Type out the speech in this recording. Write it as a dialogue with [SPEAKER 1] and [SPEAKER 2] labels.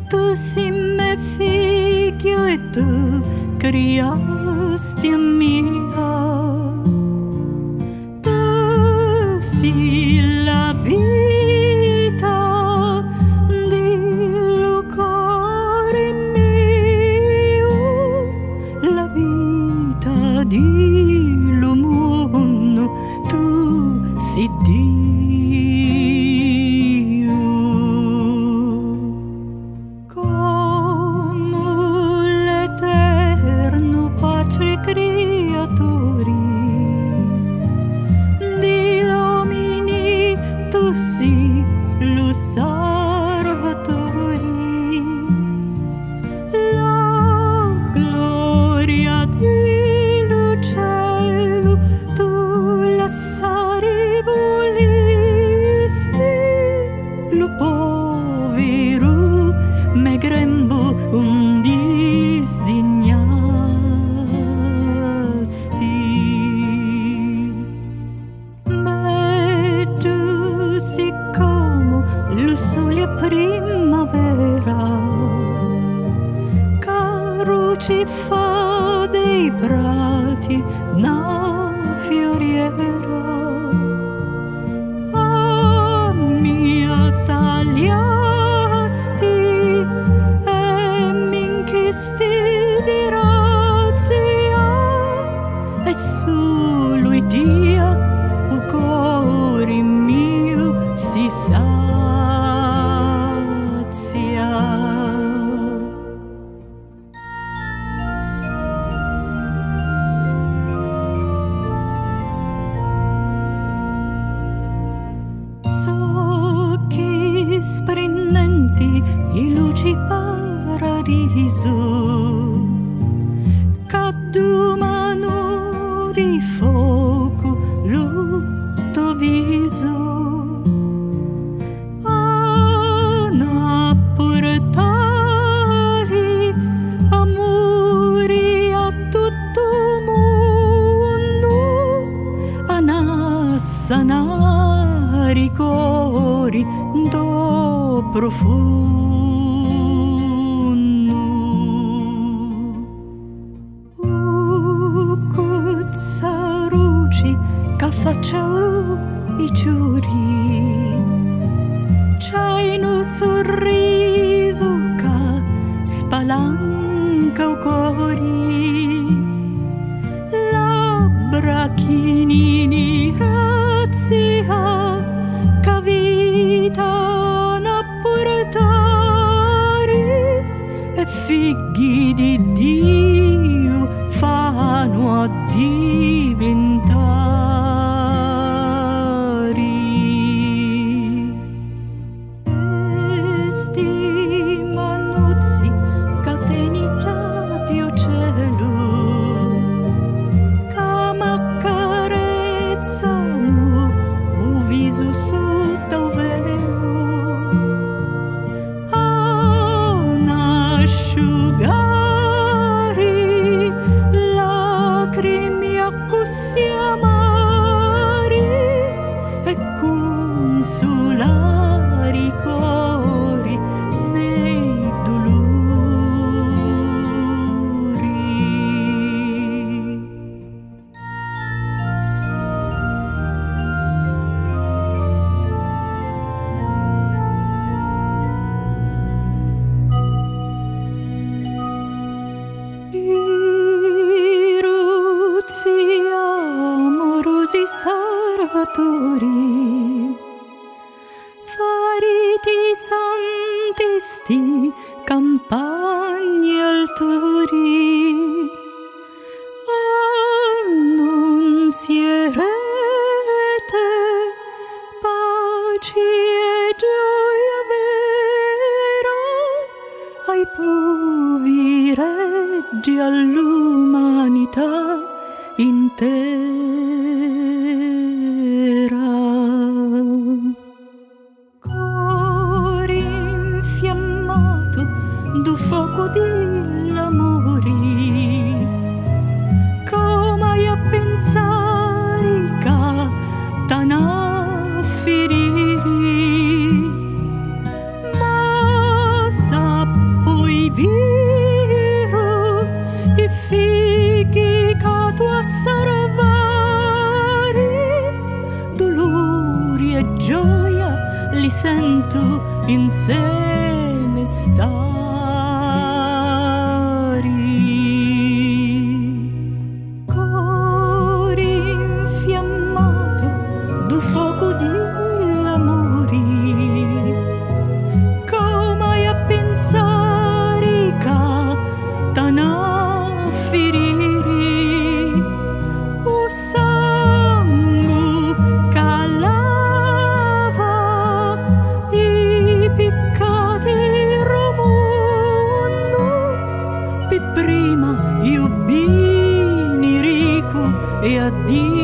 [SPEAKER 1] tu si me figlio e tu criasti a mia. Tu si la vita dillo cuore mio, la vita dillo mondo, tu si Dio. Creatori di l'omini, tu si lo salvatori, la gloria dello cielo tu la sarivolesti, lo povero me grembo un disdignato. Lo sole a primavera, caro ci fa dei prati una fioriera. A mia tagliasti e m'inchisti di razia, e solo Dio o cuore mio si sa. Sprendenti i luci paradiso, cadumano di fuoco lo tuo viso, a portare amori a tutto mondo, a sanare i cori do profondo. Cozzarucci che facciano i giuri, c'hai un sorriso che spalanca i cuori, labbra chinini grazia che vita e figli di Dio fanno a diventare. Questi manuzzi che tenisati o cielo, che m'accarezzano o viso sotto velo, asciugare lacrime a così amari e consolare i cori nei dolori. Salvatori, fariti santi sti campagni altori, annunzierete pace e gioia vera ai poveri, all'umanità intera. Cuore infiammato do fuoco dell'amore, come hai a pensare che t'hanno ferire, ma sento insieme stari. Cori infiammato du fuoco dell'amore, come a pensare che t'ana ferire o sangue che lava i peccati romondo. Per prima io bini ricco e addio